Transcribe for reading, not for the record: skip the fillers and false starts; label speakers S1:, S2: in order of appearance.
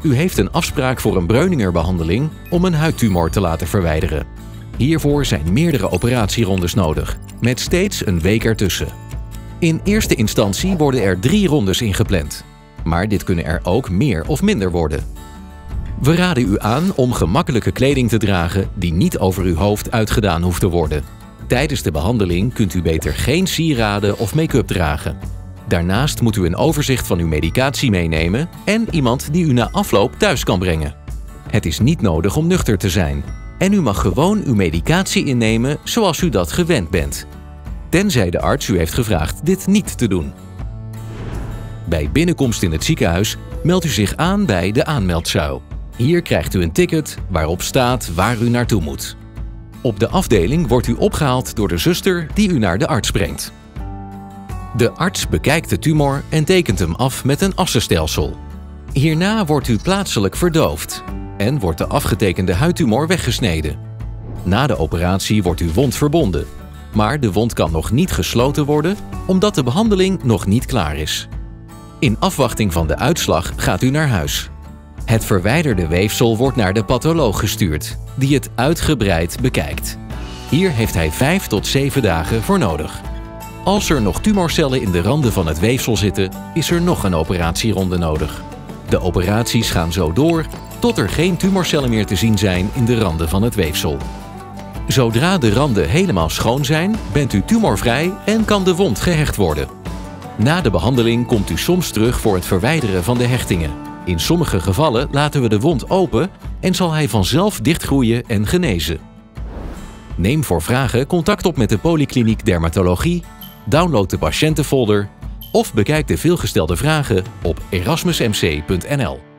S1: U heeft een afspraak voor een Breuninger-behandeling om een huidtumor te laten verwijderen. Hiervoor zijn meerdere operatierondes nodig, met steeds een week ertussen. In eerste instantie worden er 3 rondes ingepland, maar dit kunnen er ook meer of minder worden. We raden u aan om gemakkelijke kleding te dragen die niet over uw hoofd uitgedaan hoeft te worden. Tijdens de behandeling kunt u beter geen sieraden of make-up dragen. Daarnaast moet u een overzicht van uw medicatie meenemen en iemand die u na afloop thuis kan brengen. Het is niet nodig om nuchter te zijn en u mag gewoon uw medicatie innemen zoals u dat gewend bent. Tenzij de arts u heeft gevraagd dit niet te doen. Bij binnenkomst in het ziekenhuis meldt u zich aan bij de aanmeldzuil. Hier krijgt u een ticket waarop staat waar u naartoe moet. Op de afdeling wordt u opgehaald door de zuster die u naar de arts brengt. De arts bekijkt de tumor en tekent hem af met een assenstelsel. Hierna wordt u plaatselijk verdoofd en wordt de afgetekende huidtumor weggesneden. Na de operatie wordt uw wond verbonden, maar de wond kan nog niet gesloten worden omdat de behandeling nog niet klaar is. In afwachting van de uitslag gaat u naar huis. Het verwijderde weefsel wordt naar de patholoog gestuurd, die het uitgebreid bekijkt. Hier heeft hij 5 tot 7 dagen voor nodig. Als er nog tumorcellen in de randen van het weefsel zitten, is er nog een operatieronde nodig. De operaties gaan zo door tot er geen tumorcellen meer te zien zijn in de randen van het weefsel. Zodra de randen helemaal schoon zijn, bent u tumorvrij en kan de wond gehecht worden. Na de behandeling komt u soms terug voor het verwijderen van de hechtingen. In sommige gevallen laten we de wond open en zal hij vanzelf dichtgroeien en genezen. Neem voor vragen contact op met de Polykliniek Dermatologie, download de patiëntenfolder of bekijk de veelgestelde vragen op erasmusmc.nl.